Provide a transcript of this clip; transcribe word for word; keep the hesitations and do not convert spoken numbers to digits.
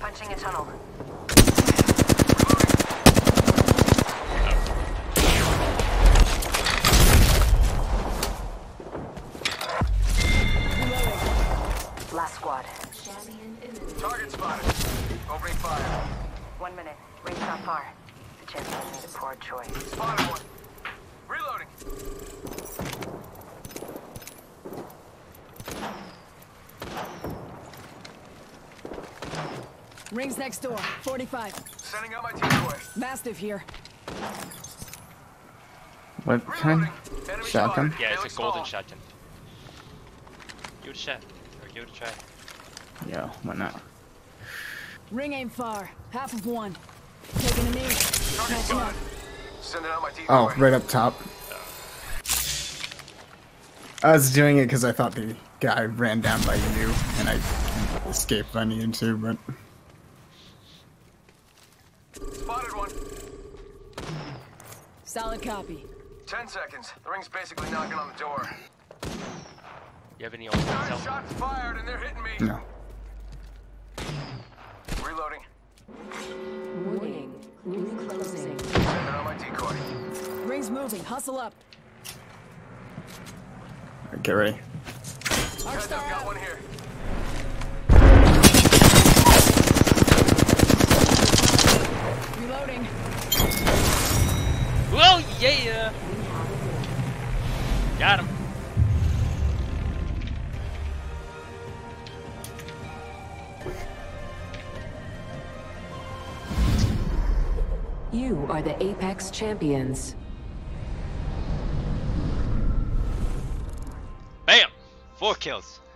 Punching a tunnel. Last squad. Target spotted. Opening fire. One minute. Ring's not far. The champion made a poor choice. Spotted one. Reloading. Rings next door. forty-five. Sending out my decoy. Mastiff here. What kind? Enemy Shotgun? spotted. Yeah, it's Failing a golden small. shotgun. Give it a shot. Or give it a try. Yeah, why not? Ring aim far. Half of one. Taking a knee. Target Catching up. spotted. Sending out my decoy. Oh, right up top. I was doing it because I thought the guy ran down by you, and I escaped by needing to, but... Spotted one. Solid copy. Ten seconds. The ring's basically knocking on the door. You have any old Nine help? shots fired and they're hitting me. No. Reloading. Warning. Ring closing. Sending out my decoy. Ring's moving. Hustle up. Get ready. Arc Heads star up, got out. one here. Reloading. Whoa, yeah! Got him. You are the Apex champions. Bam! Four kills.